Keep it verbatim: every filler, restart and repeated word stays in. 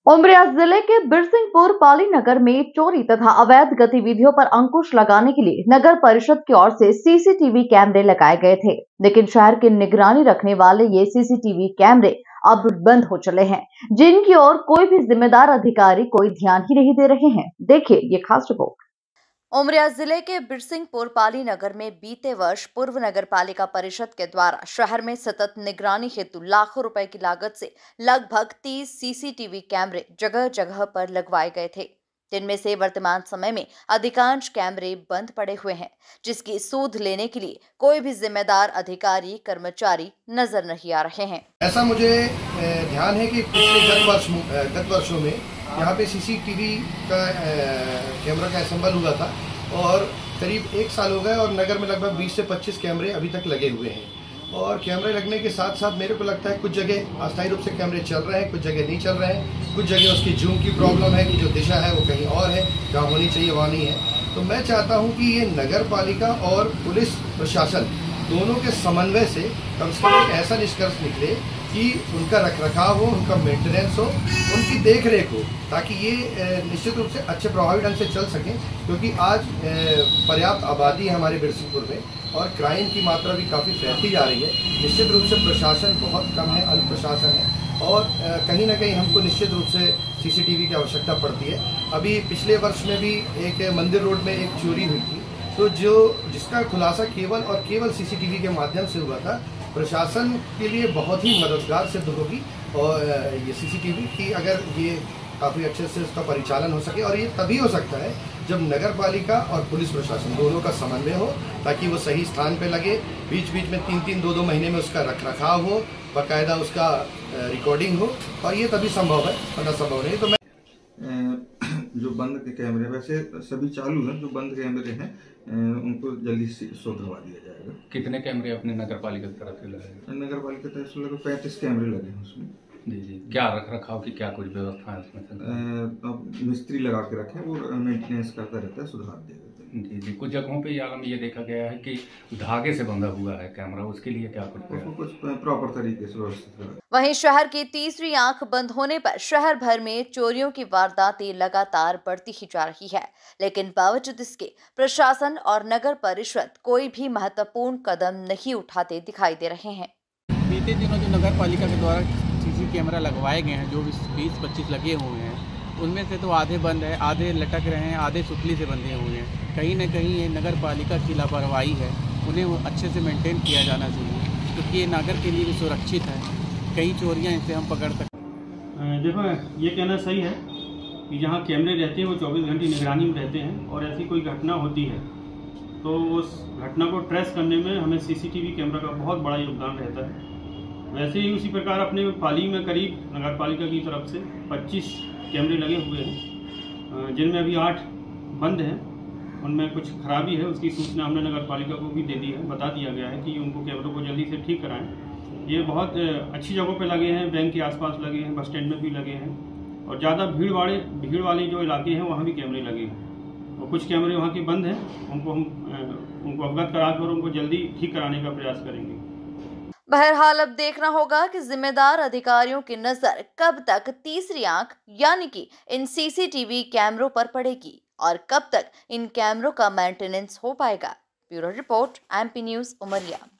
उमरिया जिले के बिरसिंहपुर पाली नगर में चोरी तथा अवैध गतिविधियों पर अंकुश लगाने के लिए नगर परिषद की ओर से सीसीटीवी कैमरे लगाए गए थे, लेकिन शहर की निगरानी रखने वाले ये सीसीटीवी कैमरे अब बंद हो चले हैं, जिनकी ओर कोई भी जिम्मेदार अधिकारी कोई ध्यान ही नहीं दे रहे हैं। देखिए ये खास रिपोर्ट। उमरिया जिले के बिरसिंहपुर पाली नगर में बीते वर्ष पूर्व नगर पालिका परिषद के द्वारा शहर में सतत निगरानी हेतु लाखों रुपए की लागत से लगभग तीस सीसीटीवी कैमरे जगह जगह पर लगवाए गए थे, जिनमें से वर्तमान समय में अधिकांश कैमरे बंद पड़े हुए हैं, जिसकी सूद लेने के लिए कोई भी जिम्मेदार अधिकारी कर्मचारी नजर नहीं आ रहे हैं। ऐसा मुझे ध्यान है कि पिछले गत वर्ष गत वर्षों में यहाँ पे सीसीटीवी का कैमरा का असेंबल हुआ था और करीब एक साल हो गए और नगर में लगभग बीस से पच्चीस कैमरे अभी तक लगे हुए हैं। और कैमरे लगने के साथ साथ मेरे को लगता है कुछ जगह अस्थायी रूप से कैमरे चल रहे हैं, कुछ जगह नहीं चल रहे हैं, कुछ जगह उसकी जूम की प्रॉब्लम है कि जो दिशा है वो कहीं और है, जहाँ होनी चाहिए वहाँ नहीं है। तो मैं चाहता हूँ कि ये नगर पालिका और पुलिस प्रशासन दोनों के समन्वय से कम से कम एक ऐसा निष्कर्ष निकले कि उनका रखरखाव हो, उनका मेंटेनेंस हो, उनकी देख रेख हो, ताकि ये निश्चित रूप से अच्छे प्रभावी ढंग से चल सकें। क्योंकि आज पर्याप्त आबादी है हमारे बिरसिंहपुर में और क्राइम की मात्रा भी काफ़ी फैलती जा रही है। निश्चित रूप से प्रशासन बहुत कम है, अल्प प्रशासन है और कहीं ना कहीं हमको निश्चित रूप से सीसीटीवी की आवश्यकता पड़ती है। अभी पिछले वर्ष में भी एक मंदिर रोड में एक चोरी हुई थी, तो जो जिसका खुलासा केवल और केवल सीसीटीवी के माध्यम से हुआ था। प्रशासन के लिए बहुत ही मददगार सिद्ध होगी और ये सीसीटीवी की अगर ये काफ़ी अच्छे से उसका परिचालन हो सके, और ये तभी हो सकता है जब नगर पालिका और पुलिस प्रशासन दोनों का समन्वय हो, ताकि वो सही स्थान पे लगे, बीच बीच में तीन तीन दो दो महीने में उसका रखरखाव हो, बाकायदा उसका रिकॉर्डिंग हो, और ये तभी संभव है, वरना संभव नहीं। तो मैं जो बंद के कैमरे वैसे सभी चालू हैं, जो बंद कैमरे हैं उनको जल्दी से शोधवा दिया जाएगा। कितने कैमरे अपने नगर पालिका की तरफ से लगे? नगर पालिका की तरफ से लगभग पैंतीस कैमरे लगे हैं उसमें। जी जी, क्या रख रखाव की क्या कुछ व्यवस्था है उसमें? अब मिस्त्री लगा के रखे, वो मेंटेनेंस करता रहता है, सुधार देगा। जी जी, कुछ जगहों पे यार ये देखा गया है कि धागे से बंधा हुआ है कैमरा, उसके लिए क्या कुछ कुछ प्रॉपर तरीके से व्यवस्थित करा। वहीं शहर की तीसरी आंख बंद होने पर शहर भर में चोरियों की वारदातें लगातार बढ़ती ही जा रही है, लेकिन बावजूद इसके प्रशासन और नगर परिषद कोई भी महत्वपूर्ण कदम नहीं उठाते दिखाई दे रहे हैं। बीते दिनों जो नगर पालिका के द्वारा सीसी कैमरा लगवाए गए हैं, जो बीस पच्चीस लगे हुए हैं, उनमें से तो आधे बंद है, आधे लटक रहे हैं, आधे सुतली से बंधे हुए हैं। कहीं ना कहीं ये नगर पालिका की लापरवाही है, उन्हें अच्छे से मेंटेन किया जाना चाहिए, क्योंकि ये नगर के लिए भी सुरक्षित है। कई चोरियां इनसे हम पकड़ सकते हैं। देखो, ये कहना सही है कि जहाँ कैमरे रहते हैं वो चौबीस घंटे निगरानी में रहते हैं, और ऐसी कोई घटना होती है तो उस घटना को ट्रेस करने में हमें सीसीटीवी कैमरा का बहुत बड़ा योगदान रहता है। वैसे ही उसी प्रकार अपने पाली में करीब नगर पालिका की तरफ से पच्चीस कैमरे लगे हुए हैं, जिनमें अभी आठ बंद हैं। उनमें कुछ खराबी है, उसकी सूचना हमने नगर पालिका को भी दे दी है, बता दिया गया है कि उनको कैमरों को जल्दी से ठीक कराएं। ये बहुत अच्छी जगहों पे लगे हैं, बैंक के आसपास लगे हैं, बस स्टैंड में भी लगे हैं, और ज़्यादा भीड़ वाले भीड़ वाले जो इलाके हैं वहाँ भी कैमरे लगे हैं। और कुछ कैमरे वहाँ के बंद हैं, उनको हम उनको अवगत कराकर उनको जल्दी ठीक कराने का प्रयास करेंगे। बहरहाल अब देखना होगा कि जिम्मेदार अधिकारियों की नजर कब तक तीसरी आंख यानी कि इन सीसीटीवी कैमरों पर पड़ेगी और कब तक इन कैमरों का मेंटेनेंस हो पाएगा। Bureau report, MP news, Umaria.